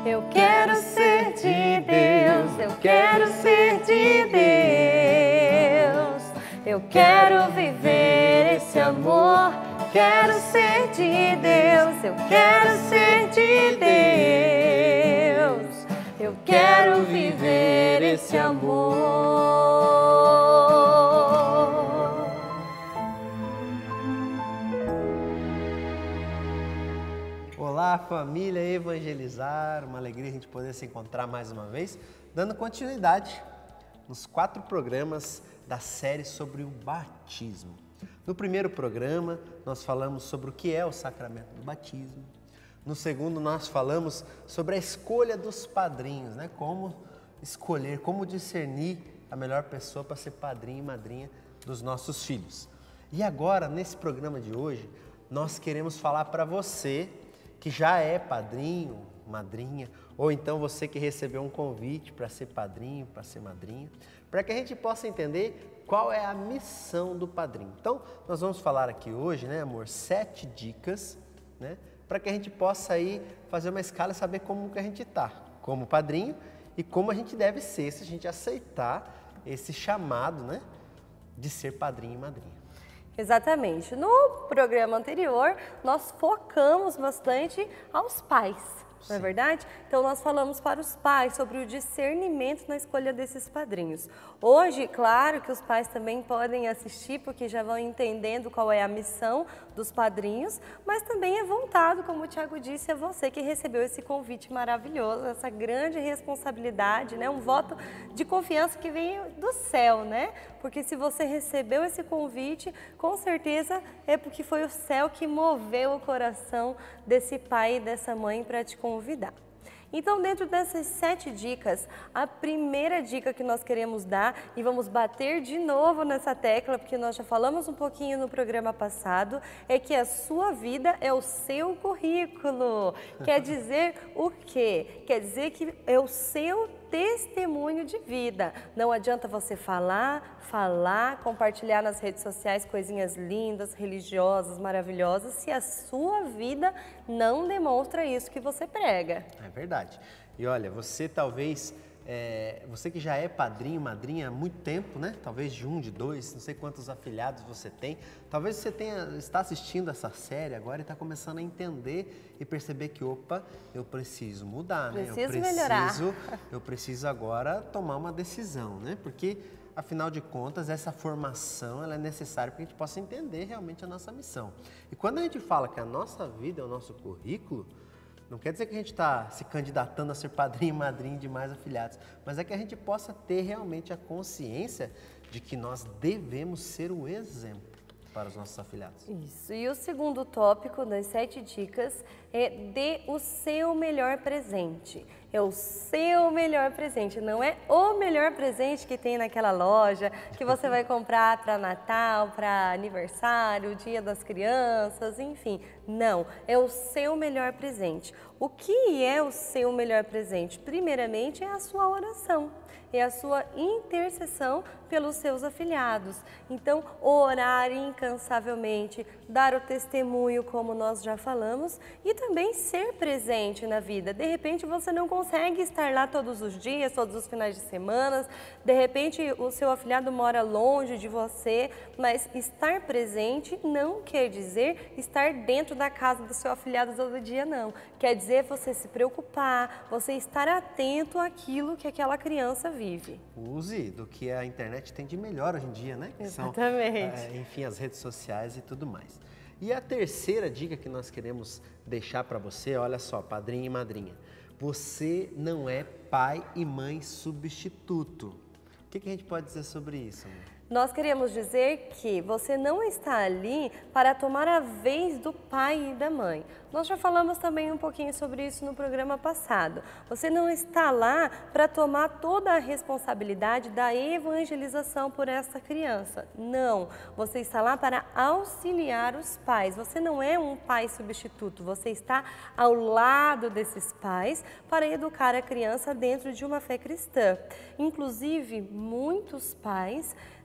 Eu quero ser de Deus, eu quero ser de Deus. Eu quero viver esse amor, quero ser de Deus, eu quero ser de Deus. Eu quero viver esse amor. Olá, família Evangelizar, uma alegria a gente poder se encontrar mais uma vez, dando continuidade nos 4 programas da série sobre o batismo. No primeiro programa, nós falamos sobre o que é o sacramento do batismo. No segundo, nós falamos sobre a escolha dos padrinhos, né? Como escolher, como discernir a melhor pessoa para ser padrinho e madrinha dos nossos filhos. E agora, nesse programa de hoje, nós queremos falar para você que já é padrinho, madrinha, ou então você que recebeu um convite para ser padrinho, para ser madrinha, para que a gente possa entender qual é a missão do padrinho. Então, nós vamos falar aqui hoje, né, amor, 7 dicas, né, para que a gente possa aí fazer uma escala e saber como que a gente está, como padrinho e como a gente deve ser se a gente aceitar esse chamado, né, de ser padrinho e madrinha. Exatamente. No programa anterior, nós focamos bastante aos pais, não é verdade? Então, nós falamos para os pais sobre o discernimento na escolha desses padrinhos. Hoje, claro que os pais também podem assistir, porque já vão entendendo qual é a missão dos padrinhos, mas também é voltado, como o Tiago disse, a você que recebeu esse convite maravilhoso, essa grande responsabilidade, né? Um voto de confiança que veio do céu, né? Porque se você recebeu esse convite, com certeza é porque foi o céu que moveu o coração desse pai e dessa mãe para te convidar. Então, dentro dessas 7 dicas, a primeira dica que nós queremos dar, e vamos bater de novo nessa tecla, porque nós já falamos um pouquinho no programa passado, é que a sua vida é o seu currículo. Quer dizer o quê? Quer dizer que é o seu testemunho de vida. Não adianta você falar, compartilhar nas redes sociais coisinhas lindas, religiosas, maravilhosas, se a sua vida não demonstra isso que você prega. É verdade. E olha, você talvez, você que já é padrinho, madrinha há muito tempo, né? Talvez de 1, de 2, não sei quantos afilhados você tem. Talvez você está assistindo essa série agora e está começando a entender e perceber que, opa, eu preciso mudar, né? Melhorar. Eu preciso agora tomar uma decisão, né? Porque, afinal de contas, essa formação ela é necessária para que a gente possa entender realmente a nossa missão. E quando a gente fala que a nossa vida é o nosso currículo, não quer dizer que a gente está se candidatando a ser padrinho e madrinha de mais afilhados, mas é que a gente possa ter realmente a consciência de que nós devemos ser o exemplo para os nossos afilhados. Isso. E o segundo tópico das 7 dicas é dê o seu melhor presente. É o seu melhor presente, não é o melhor presente que tem naquela loja que você vai comprar para Natal, para aniversário, Dia das Crianças, enfim. Não, é o seu melhor presente. O que é o seu melhor presente? Primeiramente, é a sua oração. É a sua intercessão pelos seus afilhados. Então, orar incansavelmente, dar o testemunho, como nós já falamos, e também ser presente na vida. De repente, você não consegue estar lá todos os dias, todos os finais de semana, de repente, o seu afilhado mora longe de você, mas estar presente não quer dizer estar dentro da casa do seu afilhado todo dia, não. Quer dizer você se preocupar, você estar atento àquilo que aquela criança vive. Use do que a internet tem de melhor hoje em dia, né? Que exatamente. São, enfim, as redes sociais e tudo mais. E a terceira dica que nós queremos deixar para você, olha só, padrinho e madrinha. Você não é pai e mãe substituto. O que a gente pode dizer sobre isso, amor? Nós queremos dizer que você não está ali para tomar a vez do pai e da mãe. Nós já falamos também um pouquinho sobre isso no programa passado. Você não está lá para tomar toda a responsabilidade da evangelização por essa criança. Não, você está lá para auxiliar os pais. Você não é um pai substituto, você está ao lado desses pais para educar a criança dentro de uma fé cristã. Inclusive, muitos pais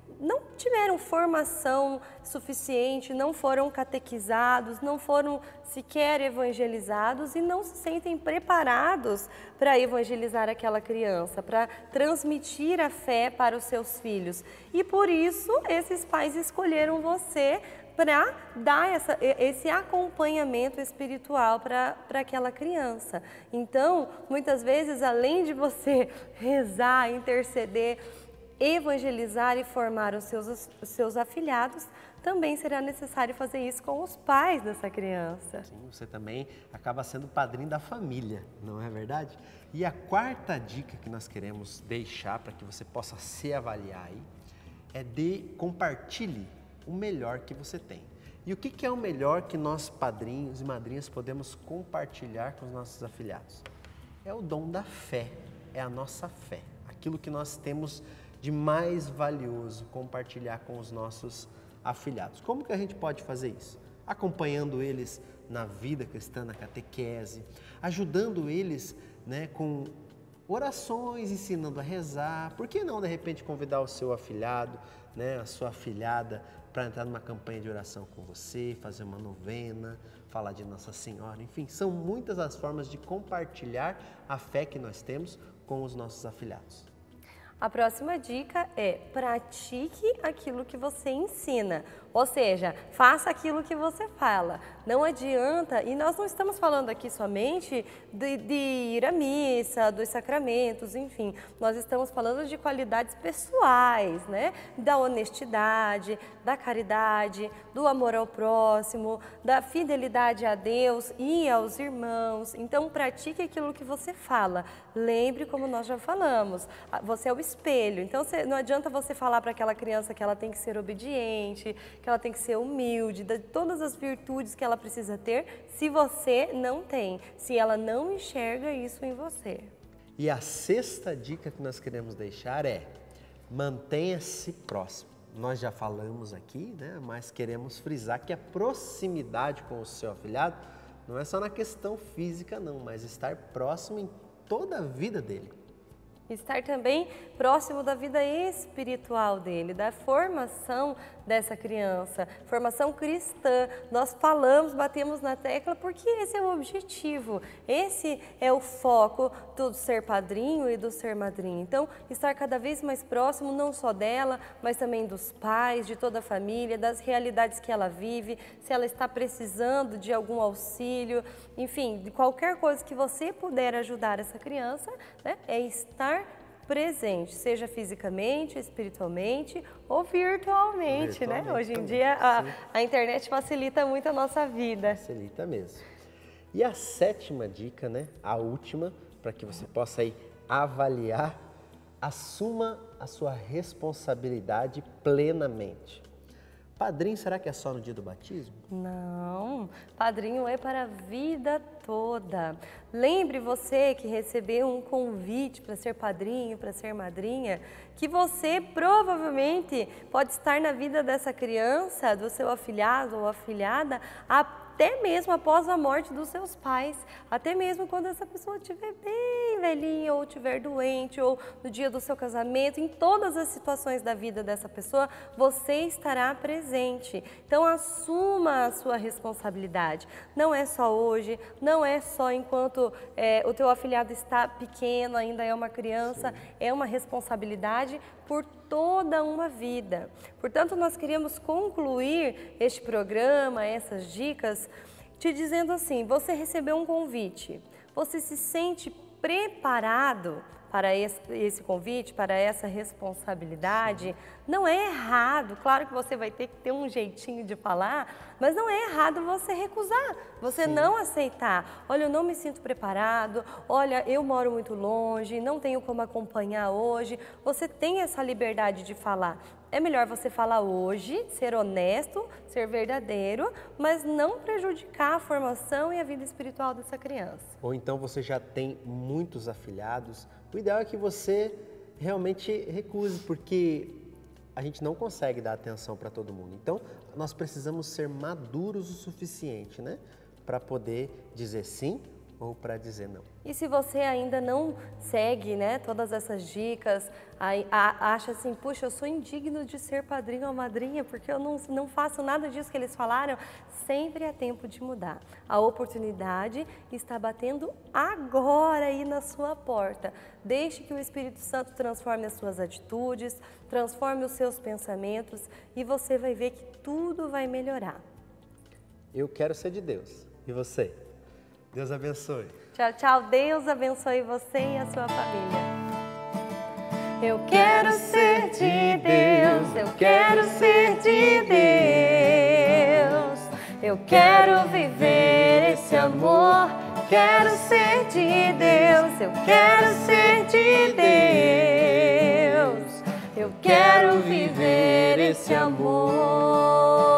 não tiveram formação suficiente, não foram catequizados, não foram sequer evangelizados e não se sentem preparados para evangelizar aquela criança, para transmitir a fé para os seus filhos. E por isso esses pais escolheram você para dar esse acompanhamento espiritual para aquela criança. Então, muitas vezes, além de você rezar, interceder, evangelizar e formar os seus afilhados, também será necessário fazer isso com os pais dessa criança. Sim, você também acaba sendo padrinho da família, não é verdade? E a quarta dica que nós queremos deixar para que você possa se avaliar aí é compartilhe o melhor que você tem. E o que é o melhor que nós, padrinhos e madrinhas, podemos compartilhar com os nossos afilhados? É o dom da fé, é a nossa fé, aquilo que nós temos de mais valioso compartilhar com os nossos afilhados. Como que a gente pode fazer isso? Acompanhando eles na vida cristã, na catequese, ajudando eles, né, com orações, ensinando a rezar. Por que não, de repente, convidar o seu afilhado, né, a sua afilhada, para entrar numa campanha de oração com você, fazer uma novena, falar de Nossa Senhora, enfim, são muitas as formas de compartilhar a fé que nós temos com os nossos afilhados. A próxima dica é pratique aquilo que você ensina, ou seja, faça aquilo que você fala. Não adianta, e nós não estamos falando aqui somente de ir à missa, dos sacramentos, enfim, nós estamos falando de qualidades pessoais, né? Da honestidade, da caridade, do amor ao próximo, da fidelidade a Deus e aos irmãos. Então, pratique aquilo que você fala. Lembre, como nós já falamos, você é o espelho. Então, não adianta você falar para aquela criança que ela tem que ser obediente, que ela tem que ser humilde, de todas as virtudes que ela precisa ter, se você não tem, se ela não enxerga isso em você. E a sexta dica que nós queremos deixar é: mantenha-se próximo. Nós já falamos aqui, né? Mas queremos frisar que a proximidade com o seu afilhado não é só na questão física, não, mas estar próximo em toda a vida dele. Estar também próximo da vida espiritual dele, da formação dessa criança, formação cristã. Nós falamos, batemos na tecla porque esse é o objetivo, esse é o foco do ser padrinho e do ser madrinha. Então, estar cada vez mais próximo não só dela, mas também dos pais, de toda a família, das realidades que ela vive, se ela está precisando de algum auxílio, enfim, de qualquer coisa que você puder ajudar essa criança, né, é estar presente, seja fisicamente, espiritualmente ou virtualmente, né? Hoje em dia a internet facilita muito a nossa vida. Facilita mesmo. E a sétima dica, né? A última, para que você possa aí avaliar, assuma a sua responsabilidade plenamente. Padrinho, será que é só no dia do batismo? Não, padrinho é para a vida toda. Lembre você que recebeu um convite para ser padrinho, para ser madrinha, que você provavelmente pode estar na vida dessa criança, do seu afilhado ou afilhada, até mesmo após a morte dos seus pais, até mesmo quando essa pessoa estiver bem velhinha ou estiver doente ou no dia do seu casamento, em todas as situações da vida dessa pessoa, você estará presente. Então assuma a sua responsabilidade. Não é só hoje, não é só enquanto o teu afilhado está pequeno, ainda é uma criança, sim, é uma responsabilidade por toda uma vida. Portanto, nós queríamos concluir este programa, essas dicas, te dizendo assim: você recebeu um convite, você se sente preparado para esse convite, para essa responsabilidade? Sim. Não é errado, claro que você vai ter que ter um jeitinho de falar, mas não é errado você recusar, você, sim, não aceitar. Olha, eu não me sinto preparado, olha, eu moro muito longe, não tenho como acompanhar hoje. Você tem essa liberdade de falar. É melhor você falar hoje, ser honesto, ser verdadeiro, mas não prejudicar a formação e a vida espiritual dessa criança. Ou então você já tem muitos afilhados, o ideal é que você realmente recuse, porque a gente não consegue dar atenção para todo mundo. Então, nós precisamos ser maduros o suficiente, né, para poder dizer sim ou para dizer não. E se você ainda não segue, né, todas essas dicas, acha assim, puxa, eu sou indigno de ser padrinho ou madrinha porque eu não faço nada disso que eles falaram, sempre é tempo de mudar. A oportunidade está batendo agora aí na sua porta. Deixe que o Espírito Santo transforme as suas atitudes, transforme os seus pensamentos e você vai ver que tudo vai melhorar. Eu quero ser de Deus. E você? Deus abençoe. Tchau, tchau. Deus abençoe você e a sua família. Eu quero ser de Deus, eu quero ser de Deus. Eu quero viver esse amor, quero ser de Deus, eu quero ser de Deus. Eu quero viver esse amor.